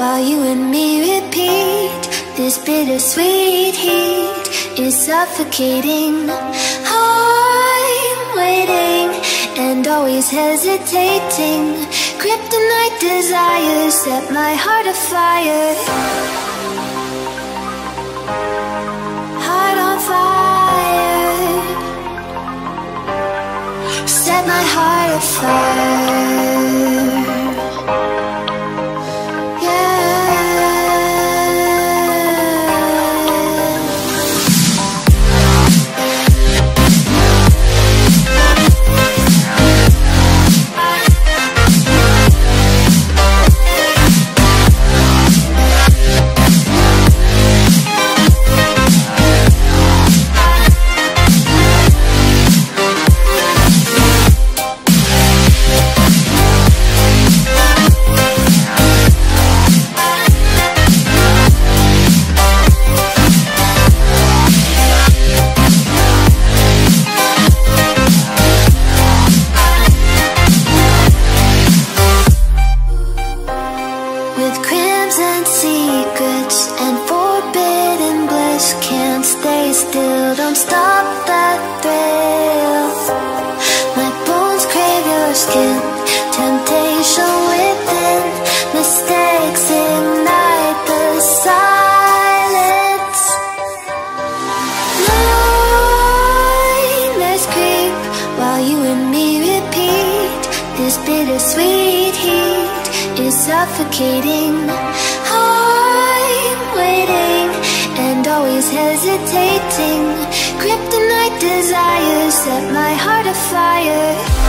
while you and me repeat. This bittersweet heat is suffocating. I'm waiting and always hesitating. Kryptonite desires set my heart afire. Heart on fire. Set my heart afire. Don't stop that thrill. My bones crave your skin. Temptation within. Mistakes ignite the silence. Nightmares creep while you and me repeat. This bittersweet heat is suffocating. I'm waiting and always hesitating. Kryptonite desires set my heart afire.